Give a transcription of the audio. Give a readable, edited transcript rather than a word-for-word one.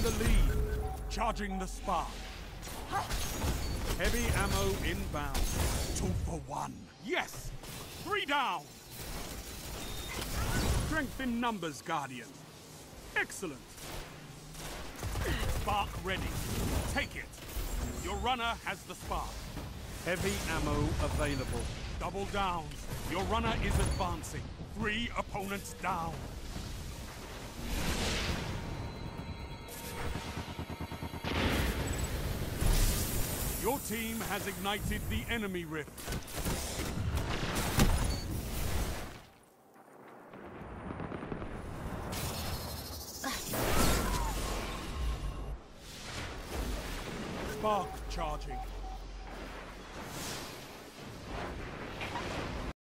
the lead. Charging the spark. Heavy ammo inbound. 2 for 1. Yes! 3 down! Strength in numbers, Guardian. Excellent. Spark ready. Take it. Your runner has the spark. Heavy ammo available. Double downs. Your runner is advancing. 3 opponents down. Your team has ignited the enemy rift. Spark charging.